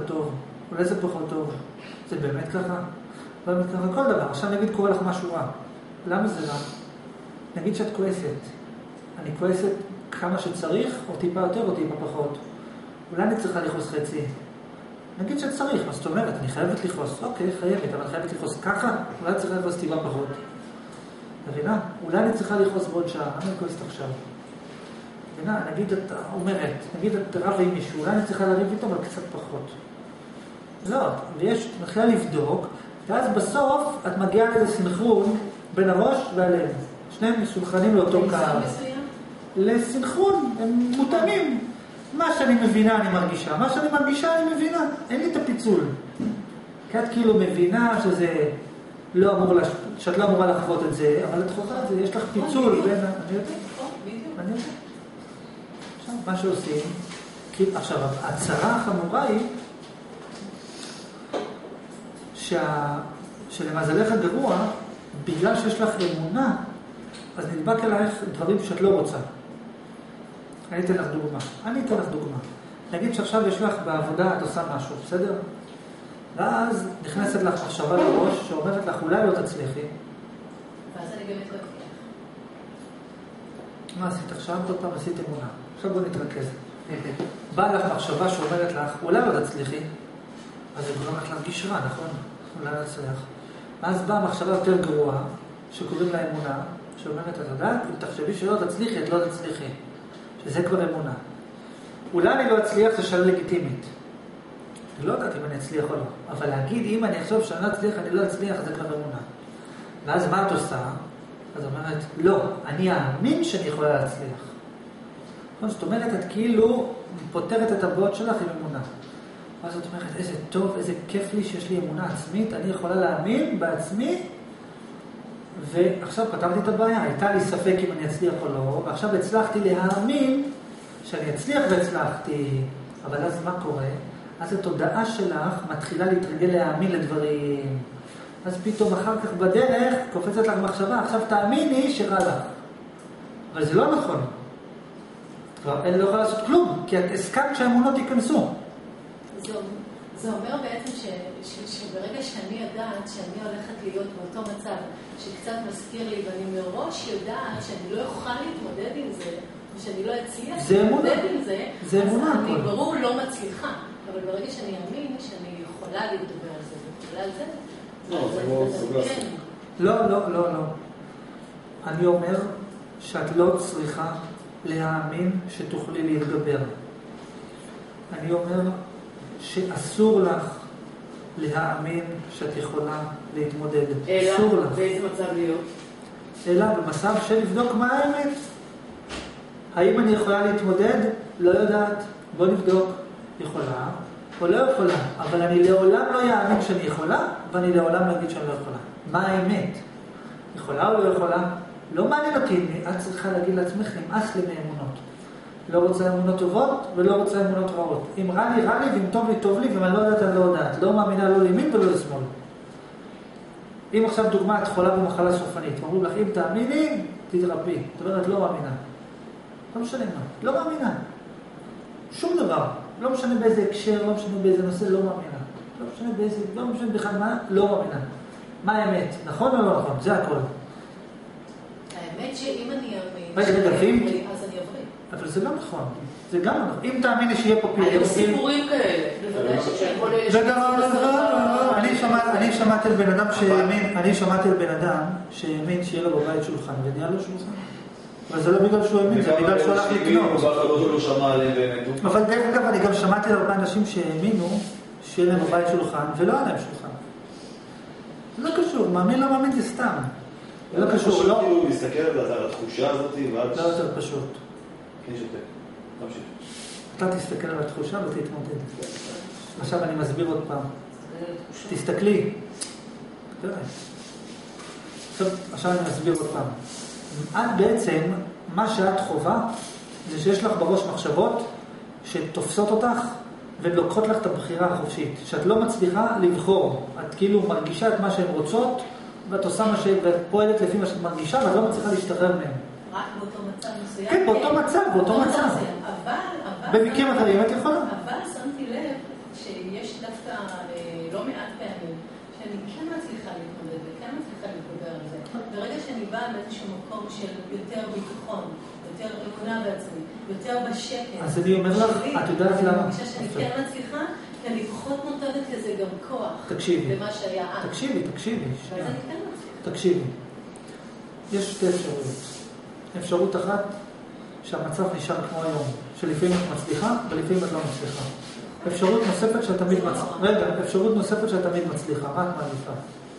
טוב, אולי זה פחות טוב. זה באמת ככה? לא באמת ככה כל דבר. עכשיו נגיד קורה לך משהו רע. למה זה רע? נגיד שאת כועסת. אני כועסת כמה שצריך, או טיפה יותר או טיפה פחות. אולי אני צריכה לכעוס חצי. נגיד שצריך, מה זאת אומרת? אני חייבת לכעוס. אוקיי, חייבת, אבל חייבת לכעוס ככה? אולי אני צריכה לכעוס טיפה פחות. מבינה? אולי אני צריכה לכעוס בעוד שעה. אני כועסת עכשיו. מבינה? נגיד את אומרת, נגיד את רבה עם מישהו, אולי אני צריכה לריב איתו, אבל קצת פחות. לא, ויש, מתחילה לבדוק, ואז בסוף את מגיעה לאיזה סנכרון בין הראש והלב. שניהם מסולחנים לאותו קהל. לסנכרון, הם מותאמים. מה שאני מבינה אני מרגישה, מה שאני מרגישה אני מבינה. אין לי את הפיצול. כי את כאילו מבינה שזה לא אמור, שאת לא אמורה לחוות את זה, אבל את חובה את זה, יש לך פיצול בין... אני יודע. אני יודע. עכשיו, מה שעושים, עכשיו, הצרה החמורה היא שלמזלך הגרוע, בגלל שיש לך אמונה, אז נדבק אלייך דברים שאת לא רוצה. אני אתן לך דוגמה. נגיד שעכשיו יש לך בעבודה, את עושה משהו, בסדר? ואז נכנסת לך מחשבה לראש שאומרת לך, אולי לא תצליחי. ואז אני באמת לא אצליח. מה עשית עכשיו? עוד פעם עשית אמונה. עכשיו בוא נתרכז. באה לך מחשבה שאומרת לך, אולי לא תצליחי. אז זה גורם לך להרגיש רע, נכון? אולי לא תצליח. ואז באה מחשבה יותר גרועה, שקוראים לה אמונה, שאומרת, את יודעת, אם תחשבי שלא תצליחי, את לא תצליחי. שזה כבר אמונה. אולי אני לא אצליח, זה שאלה לגיטימית. אני לא יודעת אם אני אצליח או לא. אבל להגיד, אם אני אחשוב שאני לא אצליח, אני לא אצליח, זה כבר אמונה. ואז מה את עושה? אז אומרת, לא, אני אאמין שאני יכולה להצליח. זאת אומרת, את כאילו פותרת את הבאות שלך עם אמונה. אז זאת אומרת, איזה טוב, איזה כיף לי שיש לי אמונה עצמית, אני יכולה להאמין בעצמי, ועכשיו פתרתי את הבעיה, הייתה לי ספק אם אני אצליח או לא, ועכשיו הצלחתי להאמין שאני אצליח והצלחתי, אבל אז מה קורה? אז התודעה שלך מתחילה להתרגל להאמין לדברים, אז פתאום אחר כך בדרך קופצת לך מחשבה, עכשיו תאמיני שרע לך. אבל זה לא נכון. כבר אין לא יכולה לעשות כלום, כי את הסכמת שהאמונות ייכנסו. זה אומר בעצם שברגע שאני יודעת שאני הולכת להיות באותו מצב שקצת מזכיר לי, ואני מראש יודעת שאני לא אוכל להתמודד עם זה, ושאני לא אצליח להתמודד עם זה, אז אני ברור לא מצליחה. אבל ברגע שאני אאמין שאני יכולה להתגבר על זה, ובגלל זה, לא, זה לא סוגר. לא. אני אומר שאת לא צריכה להאמין שתוכלי להתגבר. אני אומר שאסור לך להאמין שאת יכולה להתמודד. אסור לך. באיזה מצב להיות? אלא במצב של לבדוק מה האמת. האם אני יכולה להתמודד? לא יודעת. בוא נבדוק. יכולה או לא יכולה. אבל אני לעולם לא יאמין שאני יכולה, ואני לעולם לא אגיד שאני לא יכולה. מה האמת? יכולה או לא יכולה? לא מעניין אותי. את צריכה להגיד לעצמך, נמאס לי מאמונות. לא רוצה אמונות טובות ולא רוצה אמונות רעות. אם רע לי, ואם טוב לי, טוב לי, ואם אני לא יודעת, אני לא יודעת. לא מאמינה לא לימין ולא לשמאל. אם עכשיו דוגמה, את חולה במחלה סופנית, אומרים לך, אם תאמיני, תתרפי. את אומרת, לא מאמינה. לא משנה מה. לא מאמינה. שום דבר. לא משנה באיזה הקשר, לא משנה באיזה נושא, לא מאמינה. לא משנה בכלל מה, לא מאמינה. מה האמת? נכון או לא נכון? זה הכל. האמת שאם אני אאמין, אז אני אבריא. אבל זה לא נכון. זה גם לא נכון. אם תאמיני שיהיה פה היו סיפורים כאלה. אני שמעתי על בן אדם שהאמין שיהיה לו בבית שולחן, ונהיה לו שולחן. אבל זה לא בגלל שהוא האמין, זה בגלל שהוא הלך לקנות. אבל דרך אגב, אני גם שמעתי על הרבה אנשים שהאמינו שיהיה להם בבית שולחן, ולא היה להם שולחן. זה לא קשור, מאמין לא מאמין זה סתם. זה לא קשור, לא? כאילו להסתכל על התחושה הזאת, לא יותר פשוט. כן, שתק. תמשיך. אתה תסתכל על התחושה ותתמודד. עכשיו אני מסביר עוד פעם. תסתכלי. עכשיו אני מסביר עוד פעם. את בעצם, מה שאת חובה, זה שיש לך בראש מחשבות שתופסות אותך ולוקחות לך את הבחירה החופשית. שאת לא מצליחה לבחור. את כאילו מרגישה את מה שהן רוצות, ואת עושה מה ואת פועלת לפי מה שאת מרגישה, ואת לא מצליחה להשתחרר מהן. רק באותו מצב מסוים? כן, באותו מצב. במקרים אחרים את יכולה. אבל שמתי לב שיש דווקא לא מעט פעמים, שאני כן מצליחה להתמודד וכן מצליחה להתגבר על זה. ברגע שאני באה מאיזשהו מקום של יותר ביטחון, יותר אמונה בעצמי, יותר בשקט. אז אני אומר לך, את יודעת למה? אני חושב שאני כן מצליחה, כי אני פחות נותנת לזה גם כוח. תקשיבי. למה שהיה אז. תקשיבי. ואז אני כן מצליחה. תקשיבי. יש שתי אפשרויות. אפשרות אחת, שהמצב נשאר כמו היום, שלפעמים את מצליחה ולפעמים את לא מצליחה. אפשרות נוספת שאת תמיד מצליחה. רגע, אפשרות נוספת שאת תמיד מצליחה. מה את מעדיפה?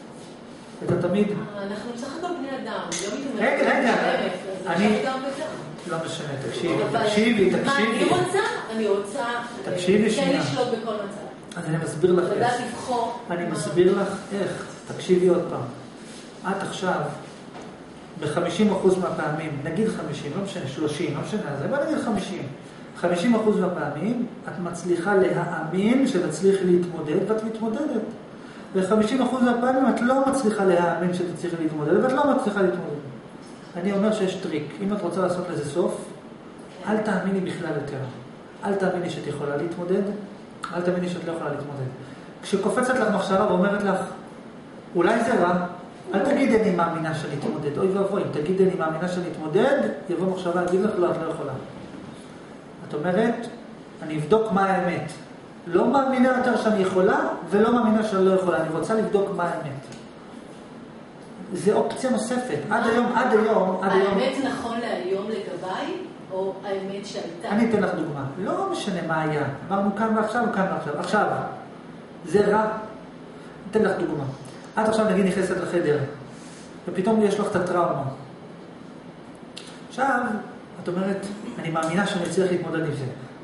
את התמיד... אנחנו בסך הכל בני אדם. רגע. אני... גם וגם. לא משנה, תקשיבי. אני רוצה... תקשיבי שנייה. כן לשלוט בכל מצב. אז אני מסביר לך איך. לדעת לבחור. אני מסביר לך איך. תקשיבי עוד פעם. את עכשיו, ב-50% מהפעמים, נגיד 50, לא משנה, 30, לא משנה, אז בוא נגיד 50. 50% מהפעמים את מצליחה להאמין שתצליחי להתמודד ואת מתמודדת. ו-50% מהפעמים את לא מצליחה להאמין שתצליחי להתמודד ואת לא מצליחה להתמודד. אני אומר שיש טריק. אם את רוצה לעשות לזה סוף, אל תאמיני בכלל יותר. אל תאמיני שאת יכולה להתמודד, אל תאמיני שאת לא יכולה להתמודד. כשקופצת לך מחשבה ואומרת לך, אולי זה רע, אל תגיד אני מאמינה שאני אתמודד. אוי ואבוי, אם תגיד אני מאמינה שאני אתמודד, יבוא מחשבה, אגיד לך, לא, את לא יכולה. את אומרת, אני אבדוק מה האמת. לא מאמינה יותר שאני יכולה, ולא מאמינה שאני לא יכולה. אני רוצה לבדוק מה האמת. זה אופציה נוספת. עד היום... האמת נכון להיום לגביי, או האמת שהייתה? אני אתן לך דוגמה. לא משנה מה היה. אמרנו כאן ועכשיו. עכשיו, זה רע. אתן לך דוגמה. את עכשיו נגיד נכנסת לחדר, ופתאום יש לך את הטראומה. עכשיו, את אומרת, אני מאמינה שאני צריך להתמודד עם זה.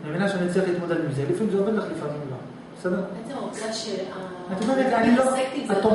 לפעמים זה עובד לך, לפעמים לא. בסדר? בעצם העובדה את אומרת, אני לא... את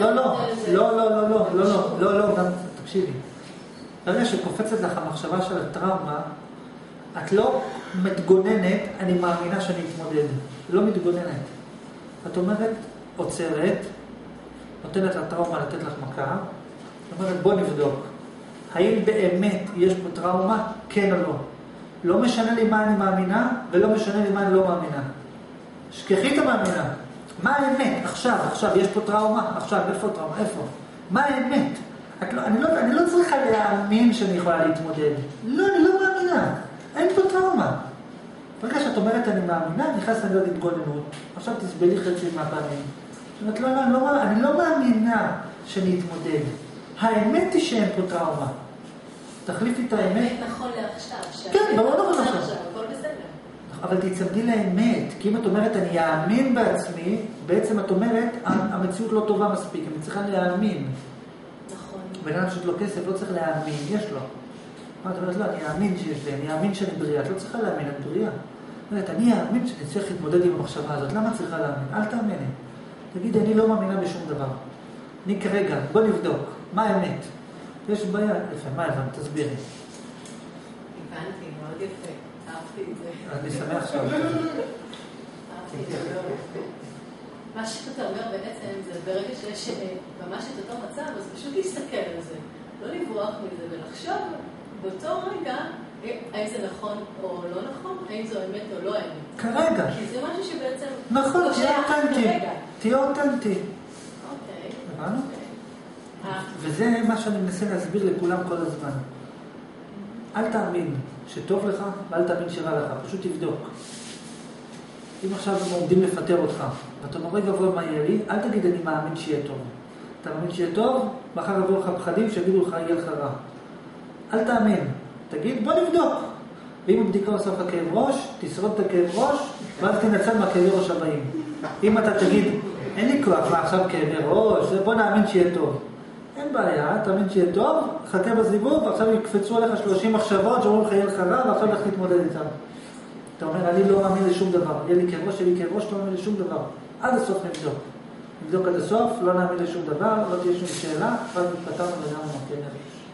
אומרת, לא, גם תקשיבי. ברגע שקופצת לך המחשבה של הטראומה, את לא מתגוננת, אני מאמינה שאני אתמודד. לא מתגוננת. את אומרת, עוצרת, נותנת לטראומה לתת לך מכה, זאת אומרת, בוא נבדוק. האם באמת יש פה טראומה? כן או לא? לא משנה לי מה אני מאמינה, ולא משנה לי מה אני לא מאמינה. שכחי את המאמינה. מה האמת? עכשיו, יש פה טראומה? עכשיו, איפה טראומה? איפה? מה האמת? אני לא צריכה להאמין שאני יכולה להתמודד. לא, אני לא מאמינה. אין פה טראומה. ברגע שאת אומרת אני מאמינה, נכנס אני להיות התגוננות. עכשיו תסבלי חצי מהפעמים. זאת אומרת, אני לא מאמינה שאני אתמודד. האמת היא שאין פה טראומה. תחליפי את האמת. האמת נכון לעכשיו. כן, ברור נכון עכשיו. הכל בסדר. אבל תצמדי לאמת. כי אם את אומרת אני אאמין בעצמי, בעצם את אומרת המציאות לא טובה מספיק. אני צריכה להאמין. נכון. בן אדם שיש לו כסף לא צריך להאמין, יש לו. מה את אומרת? לא, אני אאמין שיש לי, אני אאמין שאני בריאה. את לא צריכה להאמין, את בריאה. זאת אומרת, אני אאמין שאני צריך להתמודד עם המחשבה הזאת. למה צריכה להאמין? אל תאמיני. תגיד, אני לא מאמינה בשום דבר. אני כרגע, בוא נבדוק. מה האמת? יש בעיה. יפה, מה הבנת? תסבירי. הבנתי, מאוד יפה. אהבתי את זה. אני שמח שאתה. אהבתי את זה, מאוד יפה. מה שאתה אומר בעצם זה ברגע שיש ממש את אותו מצב, אז פשוט להסתכל על זה. לא לברוח מזה ולחשוב באותו רגע האם זה נכון או לא נכון, האם זו אמת או לא אמת. כרגע. כי זה משהו שבעצם... נכון, תהיה אותנטי. אוקיי. הבנו? וזה מה שאני מנסה להסביר לכולם כל הזמן. אל תאמין שטוב לך ואל תאמין שרע לך, פשוט תבדוק. אם עכשיו הם עומדים לפטר אותך, ואתה אומר רגע מה יהיה לי, אל תגיד אני מאמין שיהיה טוב. אתה מאמין שיהיה טוב, מחר יבואו לך פחדים שיגידו לך יהיה לך רע. אל תאמין. תגיד בוא נבדוק. ואם הבדיקה עושה לך כאב ראש, תשרוד את הכאב ראש, ואז תנצל מהכאבי ראש הבאים. אם אתה תגיד, אין לי כוח, מה עכשיו כאבי ראש, בוא נאמין שיהיה טוב. אין בעיה, תאמין שיהיה טוב, חכה בזיבוב, ועכשיו יקפצו עליך 30 מחשבות, שאומרים לך יהיה לך רע, ועכשיו לך תתמודד איתם. אתה אומר, אני לא מאמין לשום דבר. יהיה לי כאב ראש, לא מאמין לשום דבר. עד הסוף נבדוק. נבדוק עד הסוף, לא נאמין לשום דבר, לא תהיה שום שאלה, ואז נתפתרנו וגם נמתן נפש.